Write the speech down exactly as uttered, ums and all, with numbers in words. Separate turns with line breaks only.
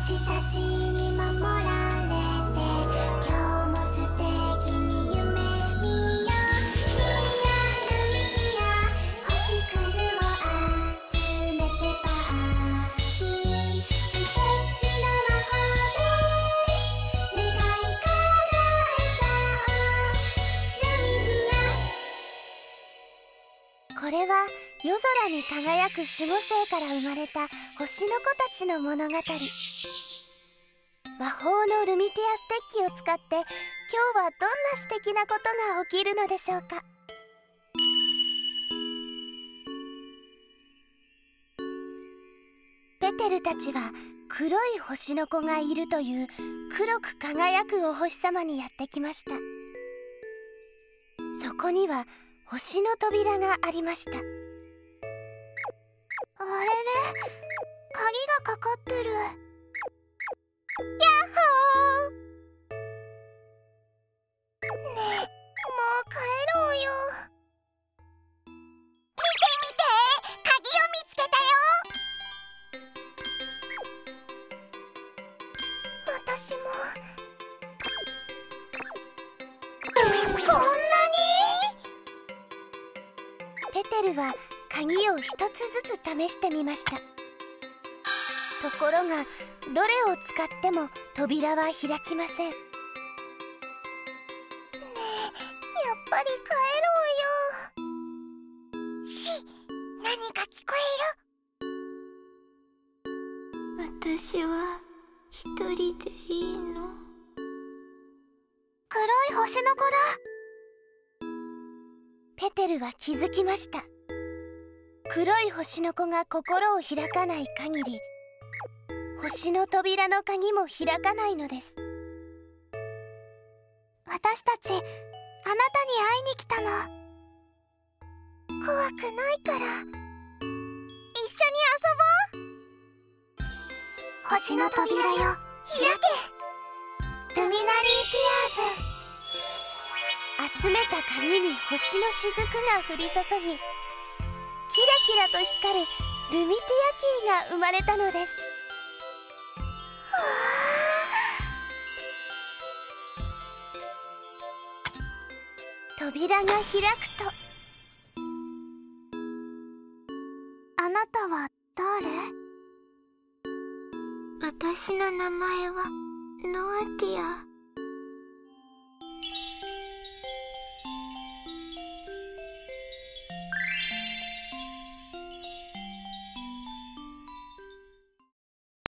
星たちに守られて今日も素敵に夢見よう。みんな海や星屑を集めてパーティーして血の魔法で願い叶えちゃおう。ルミディア。これは夜空に輝く守護星から生まれた星の子たちの物語。魔法のルミティアステッキを使って今日はどんな素敵なことが起きるのでしょうか。ペテルたちは黒い星の子がいるという黒く輝くお星様にやってきました。そこには星の扉がありました。あれれ、鍵がかかってる。やっほー。ねえ、もう帰ろうよ。見て見て、鍵を見つけたよ。私も。こんなに？ペテルは鍵を一つずつ試してみました。ところがどれを使っても扉は開きません。ねえ、やっぱり帰ろうよ。し、何か聞こえる？私は一人でいいの？黒い星の子だ。ペテルは気づきました。黒い星の子が心を開かない限り星の扉の鍵も開かないのです。私たちあなたに会いに来たの。怖くないから一緒に遊ぼう。星の扉よ、開け。ルミナリーティアーズ。集めた鍵に星の雫が降り注ぎ、キラキラと光るルミティアキーが生まれたのです。扉が開くと、あなたは誰？私の名前はノアティア。